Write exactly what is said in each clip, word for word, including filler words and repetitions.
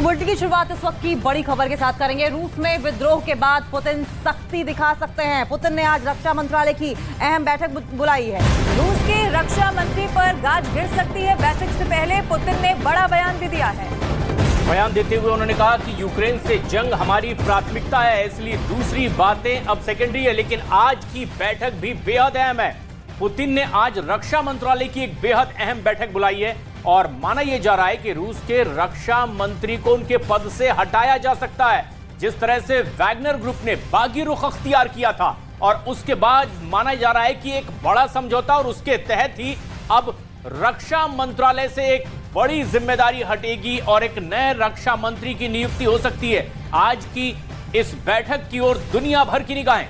Bulletin की शुरुआत इस वक्त की बड़ी खबर के साथ करेंगे। रूस में विद्रोह के बाद पुतिन सख्ती दिखा सकते हैं। पुतिन ने आज रक्षा मंत्रालय की अहम बैठक बुलाई है। रूस के रक्षा मंत्री पर गाज गिर सकती है। बैठक से पहले पुतिन ने बड़ा बयान भी दिया है। बयान देते हुए उन्होंने कहा कि यूक्रेन से जंग हमारी प्राथमिकता है, इसलिए दूसरी बातें अब सेकेंडरी है, लेकिन आज की बैठक भी बेहद अहम है। पुतिन ने आज रक्षा मंत्रालय की एक बेहद अहम बैठक बुलाई है और माना यह जा रहा है कि रूस के रक्षा मंत्री को उनके पद से हटाया जा सकता है। जिस तरह से वैगनर ग्रुप ने बागी रुख अख्तियार किया था और उसके बाद माना जा रहा है कि एक बड़ा समझौता और उसके तहत ही अब रक्षा मंत्रालय से एक बड़ी जिम्मेदारी हटेगी और एक नए रक्षा मंत्री की नियुक्ति हो सकती है। आज की इस बैठक की ओर दुनिया भर की निगाहें।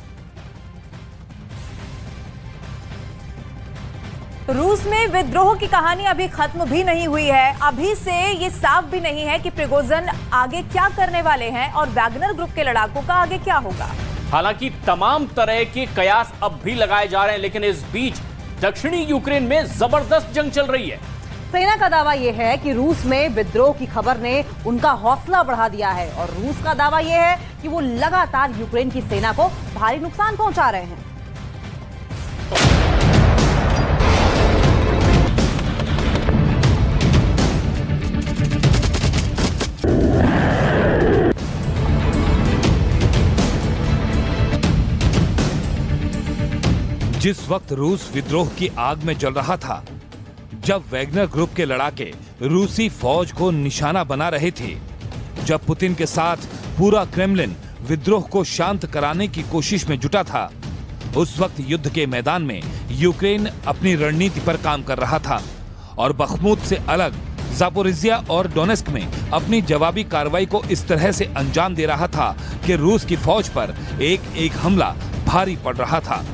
रूस में विद्रोह की कहानी अभी खत्म भी नहीं हुई है। अभी से ये साफ भी नहीं है कि प्रिगोजिन आगे क्या करने वाले हैं और वैगनर ग्रुप के लड़ाकों का आगे क्या होगा। हालांकि तमाम तरह के कयास अब भी लगाए जा रहे हैं, लेकिन इस बीच दक्षिणी यूक्रेन में जबरदस्त जंग चल रही है। सेना का दावा यह है कि रूस में विद्रोह की खबर ने उनका हौसला बढ़ा दिया है और रूस का दावा यह है कि वो लगातार यूक्रेन की सेना को भारी नुकसान पहुंचा रहे हैं। जिस वक्त रूस विद्रोह की आग में जल रहा था, जब वैगनर ग्रुप के लड़ाके रूसी फौज को निशाना बना रहे थे, जब पुतिन के साथ पूरा क्रेमलिन विद्रोह को शांत कराने की कोशिश में जुटा था, उस वक्त युद्ध के मैदान में यूक्रेन अपनी रणनीति पर काम कर रहा था और बखमुत से अलग ज़ापोरिज़िया और डोनेस्क में अपनी जवाबी कार्रवाई को इस तरह से अंजाम दे रहा था कि रूस की फौज पर एक एक हमला भारी पड़ रहा था।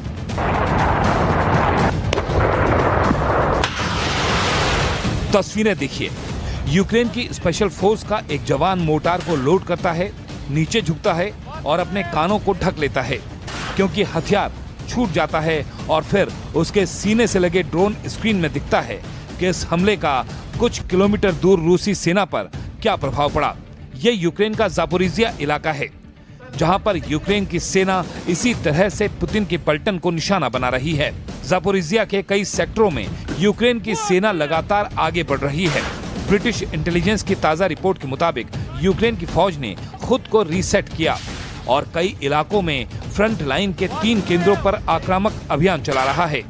तस्वीरें देखिए, यूक्रेन की स्पेशल फोर्स का एक जवान मोर्टार को लोड करता है, नीचे झुकता है और अपने कानों को ढक लेता है क्योंकि हथियार छूट जाता है और फिर उसके सीने से लगे ड्रोन स्क्रीन में दिखता है कि इस हमले का कुछ किलोमीटर दूर रूसी सेना पर क्या प्रभाव पड़ा। ये यूक्रेन का ज़ापोरिज़िया इलाका है जहां पर यूक्रेन की सेना इसी तरह से पुतिन की पलटन को निशाना बना रही है। ज़ापोरिज़िया के कई सेक्टरों में यूक्रेन की सेना लगातार आगे बढ़ रही है। ब्रिटिश इंटेलिजेंस की ताज़ा रिपोर्ट के मुताबिक यूक्रेन की फौज ने खुद को रीसेट किया और कई इलाकों में फ्रंट लाइन के तीन केंद्रों पर आक्रामक अभियान चला रहा है।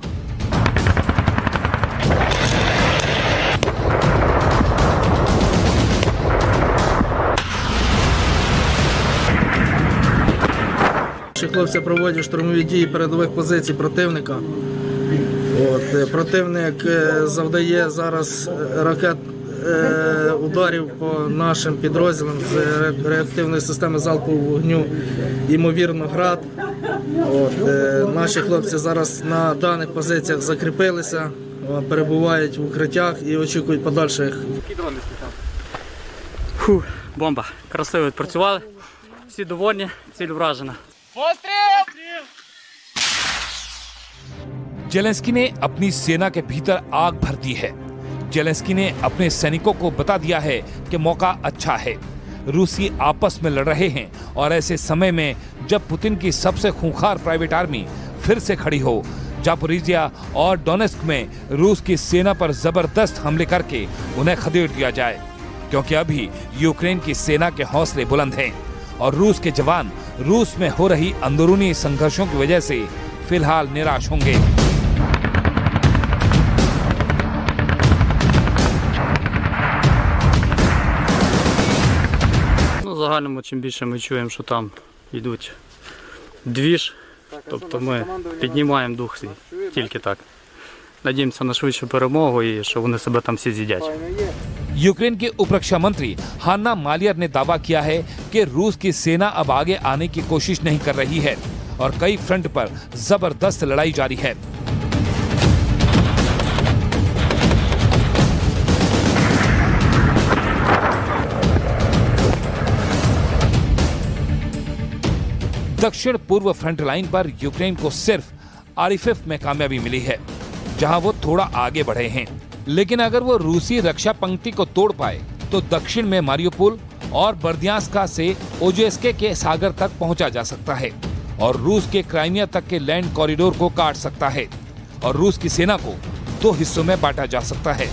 Хлопці проводять штурмові дії передових позицій противника. От, противник завдає зараз ракет ударів по нашим підрозділам з реактивної системи залпового вогню, ймовірно, град. От, наші хлопці зараз на даних позиціях закріпилися, перебувають в укриттях і очікують подальших. Фу, бомба. Красиво відпрацювали. Всі довольні, ціль вражена. जेलेंस्की ने अपनी सेना के भीतर आग भर दी है। जेलेंस्की ने अपने सैनिकों को बता दिया है कि मौका अच्छा है। रूसी आपस में लड़ रहे हैं और ऐसे समय में जब पुतिन की सबसे खूंखार प्राइवेट आर्मी फिर से खड़ी हो, ज़ापोरिज़िया और डोनेस्क में रूस की सेना पर जबरदस्त हमले करके उन्हें खदेड़ दिया जाए, क्योंकि अभी यूक्रेन की सेना के हौसले बुलंद हैं और रूस के जवान रूस में हो रही अंदरूनी संघर्षों की वजह से फिलहाल निराश होंगे। Ну, в загальному, чим більше ми чуємо, що там йдуть двіж, тобто ми піднімаємо дух свій, тільки так. Надіємося на швидшу перемогу і що вони себе там всі з'їдять. यूक्रेन के उपरक्षा मंत्री हान्ना मालियर ने दावा किया है कि रूस की सेना अब आगे आने की कोशिश नहीं कर रही है और कई फ्रंट पर जबरदस्त लड़ाई जारी है। दक्षिण पूर्व फ्रंट लाइन पर यूक्रेन को सिर्फ आरिफिफ में कामयाबी मिली है, जहां वो थोड़ा आगे बढ़े हैं, लेकिन अगर वो रूसी रक्षा पंक्ति को तोड़ पाए तो दक्षिण में मारियोपोल और बर्दियांस्का से ओजेस्के के सागर तक पहुंचा जा सकता है और रूस के क्राइमिया तक के लैंड कॉरिडोर को काट सकता है और रूस की सेना को दो हिस्सों में बांटा जा सकता है।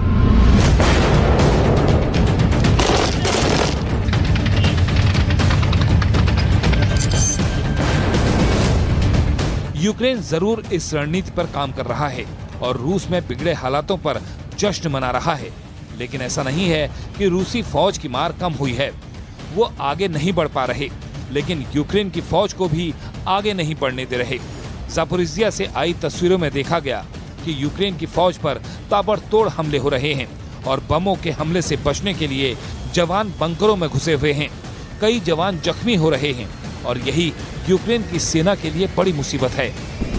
यूक्रेन जरूर इस रणनीति पर काम कर रहा है और रूस में बिगड़े हालातों पर जश्न मना रहा है, लेकिन ऐसा नहीं है कि रूसी फौज की मार कम हुई है। वो आगे नहीं बढ़ पा रहे, लेकिन यूक्रेन की फौज को भी आगे नहीं बढ़ने दे रहे। ज़ापोरिज़िया से आई तस्वीरों में देखा गया कि यूक्रेन की फौज पर ताबड़तोड़ हमले हो रहे हैं और बमों के हमले से बचने के लिए जवान बंकरों में घुसे हुए हैं। कई जवान जख्मी हो रहे हैं और यही यूक्रेन की सेना के लिए बड़ी मुसीबत है।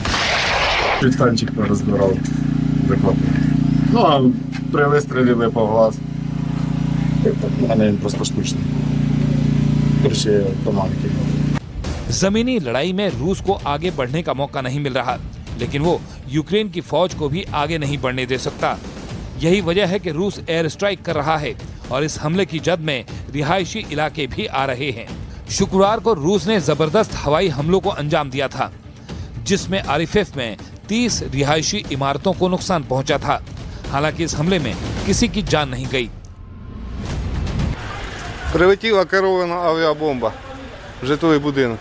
जमीनी लड़ाई में रूस को आगे बढ़ने का मौका नहीं मिल रहा, लेकिन वो यूक्रेन की फौज को भी आगे नहीं बढ़ने दे सकता। यही वजह है कि रूस एयर स्ट्राइक कर रहा है और इस हमले की जद में रिहायशी इलाके भी आ रहे हैं। शुक्रवार को रूस ने जबरदस्त हवाई हमलों को अंजाम दिया था, जिसमें आरिफेफ में तीस रिहायशी इमारतों को नुकसान पहुंचा था। हालांकि इस हमले में किसी की जान नहीं गई। Прилетіла керована авіабомба в житловий будинок.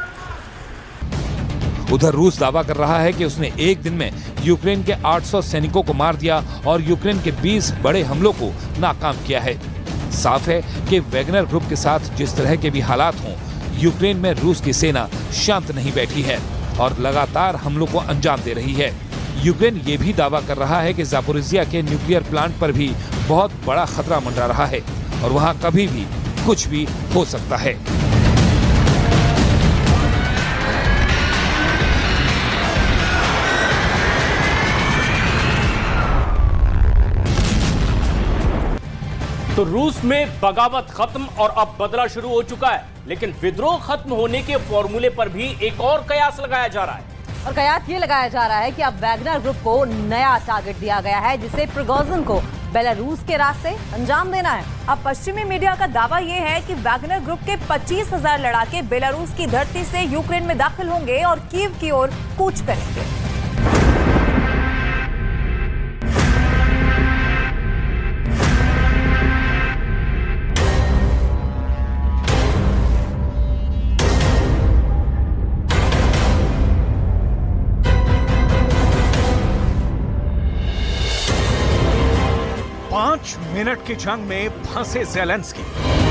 उधर रूस दावा कर रहा है कि उसने एक दिन में यूक्रेन के आठ सौ सैनिकों को मार दिया और यूक्रेन के बीस बड़े हमलों को नाकाम किया है। साफ है कि वैगनर ग्रुप के साथ जिस तरह के भी हालात हों, यूक्रेन में रूस की सेना शांत नहीं बैठी है और लगातार हमलों को अंजाम दे रही है। यूक्रेन ये भी दावा कर रहा है कि ज़ापोरिज़िया के न्यूक्लियर प्लांट पर भी बहुत बड़ा खतरा मंडरा रहा है और वहाँ कभी भी कुछ भी हो सकता है। तो रूस में बगावत खत्म और अब बदला शुरू हो चुका है, लेकिन विद्रोह खत्म होने के फॉर्मूले पर भी एक और कयास लगाया जा रहा है। और कयास ये लगाया जा रहा है कि अब वैगनर ग्रुप को नया टारगेट दिया गया है, जिसे प्रिगोजिन को बेलारूस के रास्ते अंजाम देना है। अब पश्चिमी मीडिया का दावा यह है कि वैगनर ग्रुप के पच्चीस हजार लड़ाके बेलारूस की धरती से यूक्रेन में दाखिल होंगे और कीव की ओर कूच करेंगे। पांच मिनट की जंग में फंसे ज़ेलेंस्की।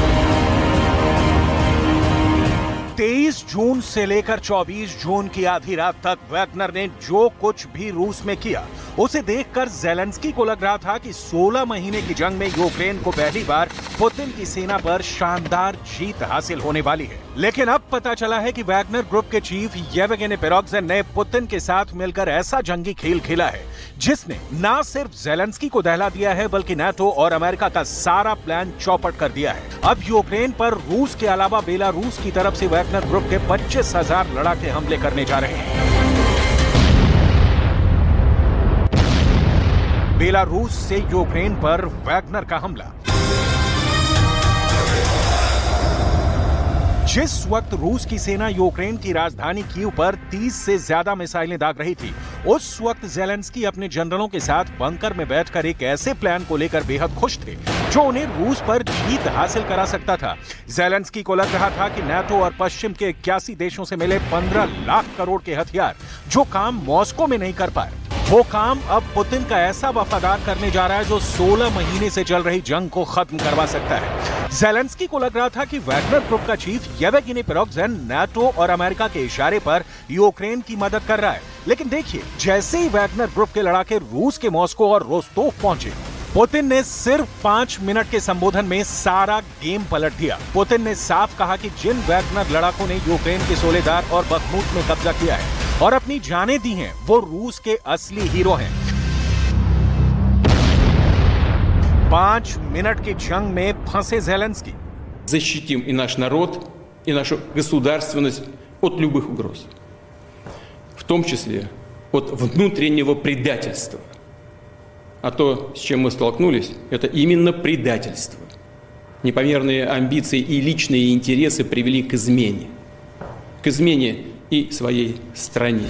तेईस जून से लेकर चौबीस जून की आधी रात तक वैगनर ने जो कुछ भी रूस में किया, उसे देखकर ज़ेलेंस्की को लग रहा था कि सोलह महीने की जंग में यूक्रेन को पहली बार पुतिन की सेना पर शानदार जीत हासिल होने वाली है। लेकिन अब पता चला है कि वैगनर ग्रुप के चीफ येवगेनी प्रिगोजिन ने पुतिन के साथ मिलकर ऐसा जंगी खेल खेला है जिसने न सिर्फ ज़ेलेंस्की को दहला दिया है, बल्कि नाटो और अमेरिका का सारा प्लान चौपट कर दिया है। अब यूक्रेन पर रूस के अलावा बेलारूस की तरफ से वैगनर ग्रुप के पच्चीस हजार लड़ाके हमले करने जा रहे हैं। बेलारूस से यूक्रेन पर वैगनर का हमला। जिस वक्त रूस की सेना यूक्रेन की राजधानी कीव पर तीस से ज्यादा मिसाइलें दाग रही थी, उस वक्त ज़ेलेंस्की अपने जनरलों के साथ बंकर में बैठकर एक ऐसे प्लान को लेकर बेहद खुश थे जो उन्हें रूस पर जीत हासिल करा सकता था। ज़ेलेंस्की को लग रहा था कि नाटो और पश्चिम के इक्यासी देशों से मिले पंद्रह लाख करोड़ के हथियार जो काम मॉस्को में नहीं कर पाए, वो काम अब पुतिन का ऐसा वफादार करने जा रहा है जो सोलह महीने से चल रही जंग को खत्म करवा सकता है। ज़ेलेंस्की को लग रहा था कि वैगनर ग्रुप का चीफ येवगेनी प्रिगोजिन नाटो और अमेरिका के इशारे पर यूक्रेन की मदद कर रहा है, लेकिन देखिए जैसे ही वैगनर ग्रुप के लड़ाके रूस के मॉस्को और रोस्तोव पहुंचे, पुतिन ने सिर्फ पांच मिनट के संबोधन में सारा गेम पलट दिया। पुतिन ने साफ कहा कि जिन वैगनर लड़ाकों ने यूक्रेन के सोलेदार और बखमूत में कब्जा किया है और अपनी जानें दी हैं, वो रूस के असली हीरो हैं। पांच मिनट की जंग में फंसे ज़ेलेंस्की। Защитим и наш народ, и нашу государственность от любых угроз, в том числе от внутреннего предательства. А то, с чем мы столкнулись, это именно предательство. непомерные амбиции и личные интересы привели к измене. К измене и своей стране.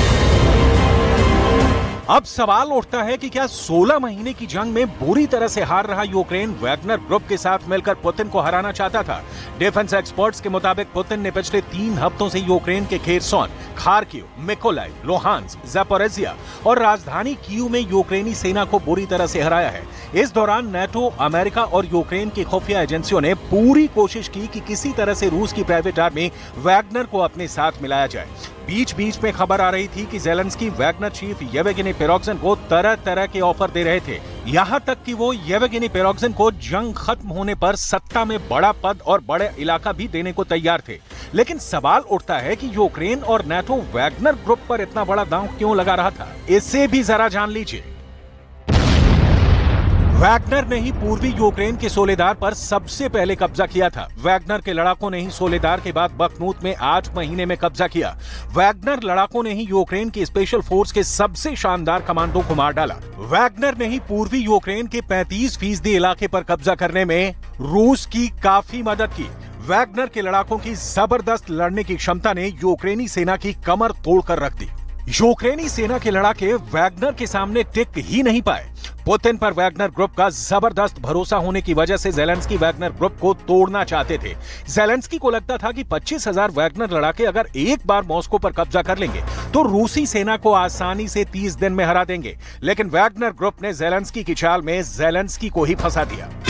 अब सवाल उठता है कि क्या सोलह महीने की जंग में बुरी तरह से हार रहा यूक्रेन वैगनर ग्रुप के साथ मिलकर पुतिन को हराना चाहता था। डिफेंस एक्सपर्ट्स के मुताबिक पुतिन ने पिछले तीन हफ्तों से यूक्रेन के Kherson, Kharkiv, Mykolaiv, Luhansk, Zaporizhzhia और राजधानी कीव में यूक्रेनी सेना को बुरी तरह से हराया है। इस दौरान नाटो, अमेरिका और यूक्रेन की खुफिया एजेंसियों ने पूरी कोशिश की कि किसी तरह से रूस की प्राइवेट आर्मी वैगनर को अपने साथ मिलाया जाए। बीच बीच में खबर आ रही थी कि Zelensky Wagner chief Yevgeny Prigozhin को तरह तरह के ऑफर दे रहे थे, यहां तक कि वो येवगेनी प्रिगोजिन को जंग खत्म होने पर सत्ता में बड़ा पद और बड़े इलाका भी देने को तैयार थे। लेकिन सवाल उठता है कि यूक्रेन और नाटो वैगनर ग्रुप पर इतना बड़ा दांव क्यों लगा रहा था? इससे भी जरा जान लीजिए। वैगनर ने ही पूर्वी यूक्रेन के सोलेदार पर सबसे पहले कब्जा किया था। वैगनर के लड़ाकों ने ही सोलेदार के बाद बखमूत में आठ महीने में कब्जा किया। वैगनर लड़ाकों ने ही यूक्रेन की स्पेशल फोर्स के सबसे शानदार कमांडो को मार डाला। वैगनर ने ही पूर्वी यूक्रेन के पैंतीस फीसदी इलाके पर कब्जा करने में रूस की काफी मदद की। वैगनर के लड़ाकों की जबरदस्त लड़ने की क्षमता ने यूक्रेनी सेना की कमर तोड़कर रख दी। यूक्रेनी सेना के लड़ाके वैगनर के सामने टिक ही नहीं पाए। पुतिन पर वैगनर ग्रुप का जबरदस्त भरोसा होने की वजह से ज़ेलेंस्की वैगनर ग्रुप को तोड़ना चाहते थे। ज़ेलेंस्की को लगता था कि पच्चीस हज़ार वैगनर लड़ाके अगर एक बार मॉस्को पर कब्जा कर लेंगे तो रूसी सेना को आसानी से तीस दिन में हरा देंगे। लेकिन वैगनर ग्रुप ने ज़ेलेंस्की की चाल में ज़ेलेंस्की को ही फंसा दिया।